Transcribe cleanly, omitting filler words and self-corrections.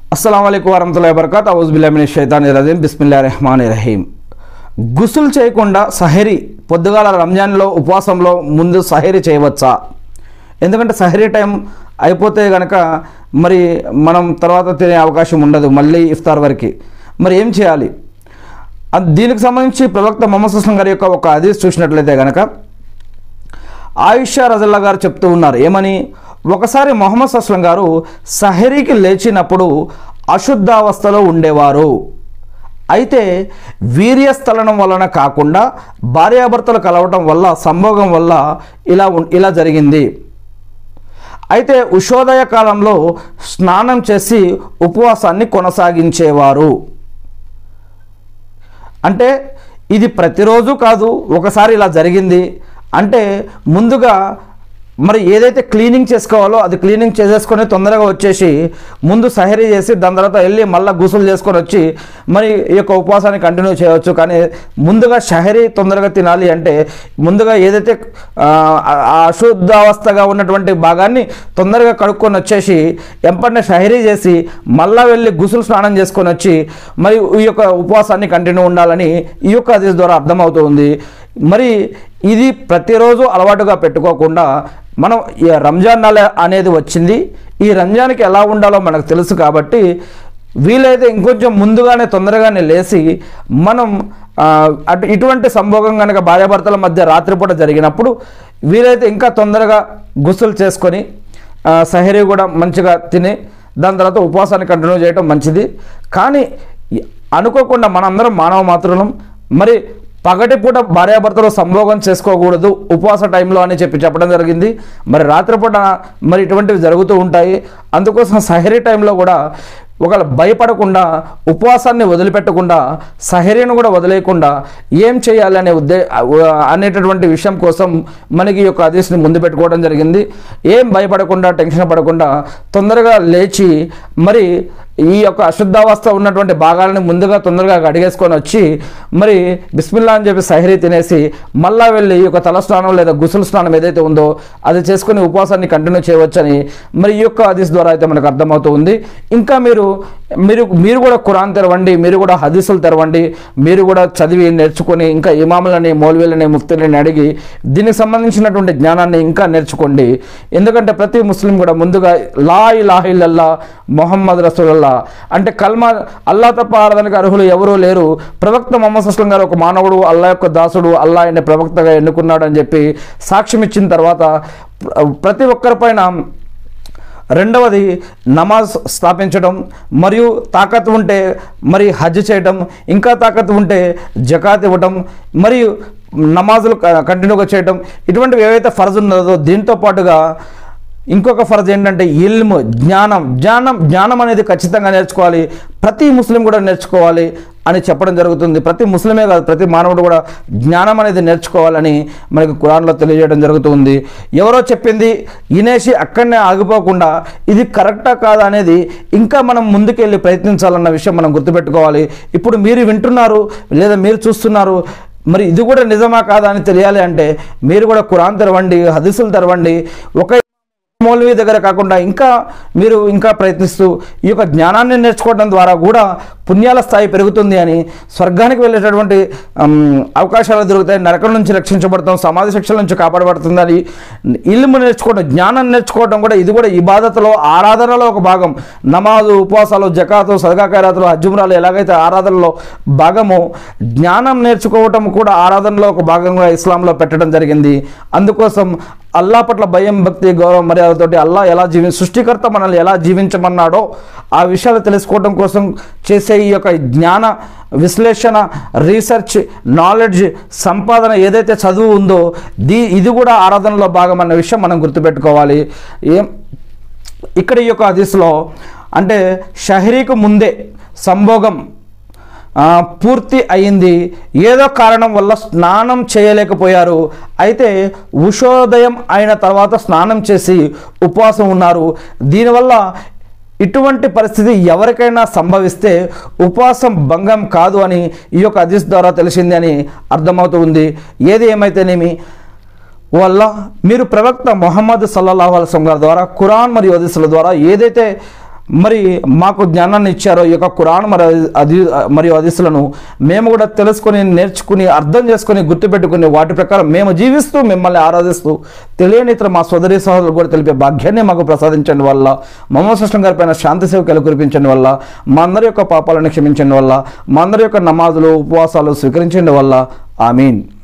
అస్సలాముఅలైకుం వరహమతుల్లాహి వబరకాతుహు ఔజుబిల్లాహి మినష్ షైతానిర్ రజీం బిస్మిల్లాహిర్ రహీం. గుసుల్ చేయకుండా సహరీ పొద్దుగాల రంజాన్లో ఉపవాసంలో ముందు సహరీ చేయవచ్చా? ఎందుకంటే సహరీ టైం అయిపోతే కనుక మరి మనం తర్వాత తినే అవకాశం ఉండదు మళ్ళీ ఇఫ్తార్ వరకు. మరి ఏం చేయాలి? దీనికి సంబంధించి ప్రవక్త ముహమ్మద్ సల్లల్లాహు అలైహి వసల్లం గారి యొక్క ఒక హదీస్ చూసినట్లయితే కనుక ఆయిషా రజల్లా గారు చెప్తూ ఉన్నారు ఏమని, ఒకసారి ముహమ్మద్ సల్లల్లాహు అలైహి వసల్లం గారు సహరీకి లేచినప్పుడు అశుద్ధావస్థలో ఉండేవారు. అయితే వీర్యస్థలనం వలన కాకుండా భార్యాభర్తలు కలవటం వల్ల సంభోగం వల్ల ఇలా జరిగింది. అయితే ఉషోదయ కాలంలో స్నానం చేసి ఉపవాసాన్ని కొనసాగించేవారు. అంటే ఇది ప్రతిరోజు కాదు, ఒకసారి ఇలా జరిగింది అంటే ముందుగా మరి ఏదైతే క్లీనింగ్ చేసుకోవాలో అది క్లీనింగ్ చేసేసుకొని తొందరగా వచ్చేసి ముందు సహరీ చేసి దాని తర్వాత వెళ్ళి మళ్ళీ గుసులు చేసుకొని వచ్చి మరి ఈ యొక్క ఉపవాసాన్ని కంటిన్యూ చేయవచ్చు. కానీ ముందుగా సహరీ తొందరగా తినాలి అంటే ముందుగా ఏదైతే అశుద్ధావస్థగా ఉన్నటువంటి భాగాన్ని తొందరగా కడుక్కొని వచ్చేసి ఎంపటినే సహరీ చేసి మళ్ళీ వెళ్ళి గుసులు స్నానం చేసుకొని వచ్చి మరి ఈ యొక్క ఉపవాసాన్ని కంటిన్యూ ఉండాలని ఈ యొక్క హదీస్ ద్వారా అర్థమవుతుంది. మరి ఇది ప్రతిరోజు అలవాటుగా పెట్టుకోకుండా మనం ఈ రంజాన్ నెల అనేది వచ్చింది, ఈ రంజాన్కి ఎలా ఉండాలో మనకు తెలుసు కాబట్టి వీలైతే ఇంకొంచెం ముందుగానే తొందరగానే లేచి మనం ఇటువంటి సంభోగం కనుక భార్యాభర్తల మధ్య రాత్రిపూట జరిగినప్పుడు వీలైతే ఇంకా తొందరగా గుసులు చేసుకొని సహరీ కూడా మంచిగా తిని దాని తర్వాత ఉపవాసాన్ని కంటిన్యూ చేయడం మంచిది. కానీ అనుకోకుండా మనందరం మానవ మాత్రులం, మరి పగటిపూట భార్యాభర్తలు సంభోగం చేసుకోకూడదు ఉపవాస టైంలో అని చెప్పడం జరిగింది. మరి రాత్రిపూట మరి ఇటువంటివి జరుగుతూ ఉంటాయి. అందుకోసం సహరీ టైంలో కూడా ఒకవేళ భయపడకుండా ఉపవాసాన్ని వదిలిపెట్టకుండా సహరీని కూడా వదిలేయకుండా ఏం చేయాలి అనేటటువంటి విషయం కోసం మనకి ఈ యొక్క హదీస్ని ముందు పెట్టుకోవడం జరిగింది. ఏం భయపడకుండా టెన్షన్ పడకుండా తొందరగా లేచి మరి ఈ యొక్క అశుద్ధావస్థ ఉన్నటువంటి భాగాలను ముందుగా తొందరగా అడిగేసుకొని వచ్చి మరి బిస్మిల్లా అని చెప్పి సహరీ తినేసి మళ్ళా వెళ్ళి ఈ యొక్క తల స్నానం లేదా గుసులు స్నానం ఏదైతే ఉందో అది చేసుకుని ఉపవాసాన్ని కంటిన్యూ చేయవచ్చని మరి ఈ యొక్క హదీస్ ద్వారా అయితే మనకు అర్థమవుతుంది. ఇంకా మీరు కూడా ఖురాన్ తెరవండి, మీరు కూడా హదీసులు తెరవండి, మీరు కూడా చదివి నేర్చుకొని ఇంకా ఇమాములని మౌల్వీలని ముఫ్తీలని అడిగి దీనికి సంబంధించినటువంటి జ్ఞానాన్ని ఇంకా నేర్చుకోండి. ఎందుకంటే ప్రతి ముస్లిం కూడా ముందుగా లా ఇలాహ ఇల్లల్లాహ్ ముహమ్మద్ రసూలుల్లాహ్ అంటే కల్మా అల్లా తప్ప ఆరాధనకు అర్హులు ఎవరూ లేరు, ప్రవక్త ముహమ్మద్ సల్లల్లాహు అలైహి వసల్లం గారు ఒక మానవుడు, అల్లా యొక్క దాసుడు, అల్లా ఆయన ప్రవక్తగా ఎన్నుకున్నాడు అని చెప్పి సాక్ష్యం ఇచ్చిన తర్వాత ప్రతి ఒక్కరిపైన రెండవది నమాజ్ స్థాపించడం, మరియు తాకత్ ఉంటే మరి హజ్ చేయడం, ఇంకా తాకత్ ఉంటే జకాత్ ఇవ్వటం, మరియు నమాజులు కంటిన్యూగా చేయటం, ఇటువంటివి ఏవైతే ఫర్జ్ ఉన్నదో దీంతో పాటుగా ఇంకొక ఫర్జ్ ఏంటంటే ఇల్మ్ జ్ఞానం అనేది ఖచ్చితంగా నేర్చుకోవాలి. ప్రతి ముస్లిం కూడా నేర్చుకోవాలి అని చెప్పడం జరుగుతుంది. ప్రతి ముస్లిమే కాదు ప్రతి మానవుడు కూడా జ్ఞానం అనేది నేర్చుకోవాలని మనకి ఖురాన్లో తెలియజేయడం జరుగుతుంది. ఎవరో చెప్పింది వినేసి అక్కడనే ఆగిపోకుండా ఇది కరెక్టా కాదా అనేది ఇంకా మనం ముందుకెళ్ళి ప్రయత్నించాలన్న విషయం మనం గుర్తుపెట్టుకోవాలి. ఇప్పుడు మీరు వింటున్నారు లేదా మీరు చూస్తున్నారు, మరి ఇది కూడా నిజమా కాదా అని తెలియాలి అంటే మీరు కూడా ఖురాన్ తెరవండి, హదీసులు తెరవండి. ఒక మౌలవీ దగ్గర కాకుండా మీరు ఇంకా ప్రయత్నిస్తూ ఈ యొక్క జ్ఞానాన్ని నేర్చుకోవడం ద్వారా కూడా పుణ్యాల స్థాయి పెరుగుతుంది అని, స్వర్గానికి వెళ్ళేటటువంటి అవకాశాలు దొరుకుతాయి, నరకం నుంచి రక్షించబడతాం, సమాధి శిక్షల నుంచి కాపాడబడుతుందని ఇల్ము నేర్చుకోవడం, జ్ఞానం నేర్చుకోవడం కూడా ఇది కూడా ఇబాదతులో ఆరాధనలో ఒక భాగం. నమాజు, ఉపవాసాలు, జకాతు, సదకా ఖైరాతులు, హజ్జుమ్రాలు ఎలాగైతే ఆరాధనలో భాగమో జ్ఞానం నేర్చుకోవటం కూడా ఆరాధనలో ఒక భాగంగా ఇస్లాంలో పెట్టడం జరిగింది. అందుకోసం అల్లా పట్ల భయం, భక్తి, గౌరవం, మర్యాదతోటి అల్లా ఎలా సృష్టికర్త మనల్ని ఎలా జీవించమన్నాడో ఆ విషయాలు తెలుసుకోవడం కోసం చేసే ఈ యొక్క జ్ఞాన విశ్లేషణ, రీసెర్చ్, నాలెడ్జ్ సంపాదన ఏదైతే చదువు ఉందో ఇది కూడా ఆరాధనలో భాగం అన్న విషయం మనం గుర్తుపెట్టుకోవాలి. ఇక్కడ ఈ యొక్క హదీస్లో అంటే షహరీకు ముందే సంభోగం పూర్తి అయింది, ఏదో కారణం వల్ల స్నానం చేయలేకపోయారు. అయితే ఉషోదయం అయిన తర్వాత స్నానం చేసి ఉపవాసం ఉన్నారు. దీనివల్ల ఇటువంటి పరిస్థితి ఎవరికైనా సంభవిస్తే ఉపవాసం భంగం కాదు అని ఈ యొక్క హదీస్ ద్వారా తెలిసింది అని అర్థమవుతుంది. ఏది ఏమైతేనేమి వల్ల మీరు ప్రవక్త ముహమ్మద్ సల్లల్లాహు అలైహి వసల్లం గారి ద్వారా ఖురాన్ మరియు హదీసుల ద్వారా ఏదైతే మరి మాకు జ్ఞానాన్ని ఇచ్చారో ఈ యొక్క ఖురాన్ మరియు హదీసులను మేము కూడా తెలుసుకొని నేర్చుకుని అర్థం చేసుకొని గుర్తుపెట్టుకుని వాటి ప్రకారం మేము జీవిస్తూ మిమ్మల్ని ఆరాధిస్తూ తెలియని ఇతర మా సోదరి సహోదరులు కూడా తెలిపే భాగ్యాన్ని మాకు ప్రసాదించండి వల్ల మొహమ్మద్ సల్లం గారి పైన శాంతి సేవకులు కురిపించండి వల్ల మా అందరి యొక్క పాపాలను క్షమించండి వల్ల మా అందరి యొక్క నమాజులు ఉపవాసాలు స్వీకరించండి వల్ల ఆమీన్.